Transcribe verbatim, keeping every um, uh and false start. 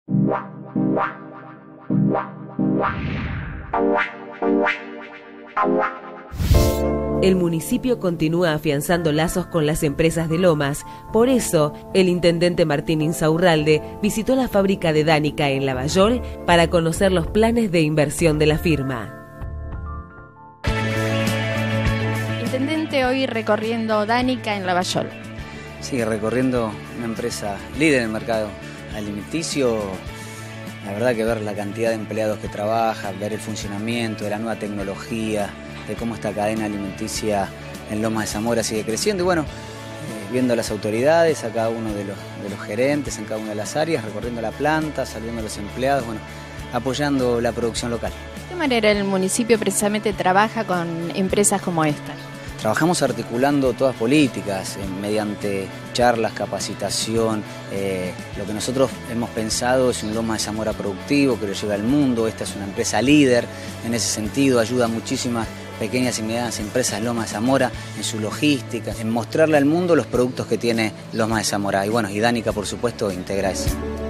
El municipio continúa afianzando lazos con las empresas de Lomas. Por eso, el intendente Martín Insaurralde visitó la fábrica de Danica en Lavallol para conocer los planes de inversión de la firma. Intendente, hoy recorriendo Danica en Lavallol. Sí, recorriendo una empresa líder en el mercado alimenticio. La verdad que ver la cantidad de empleados que trabajan, ver el funcionamiento de la nueva tecnología, de cómo esta cadena alimenticia en Lomas de Zamora sigue creciendo y bueno, eh, viendo a las autoridades, a cada uno de los, de los gerentes en cada una de las áreas, recorriendo la planta, saliendo los empleados, bueno, apoyando la producción local. ¿De qué manera el municipio precisamente trabaja con empresas como esta? Trabajamos articulando todas políticas, eh, mediante charlas, capacitación. Eh, lo que nosotros hemos pensado es un Lomas de Zamora productivo que lo lleva al mundo. Esta es una empresa líder en ese sentido, ayuda a muchísimas pequeñas y medianas empresas Lomas de Zamora en su logística, en mostrarle al mundo los productos que tiene Lomas de Zamora. Y bueno, y Danica, por supuesto, integra eso.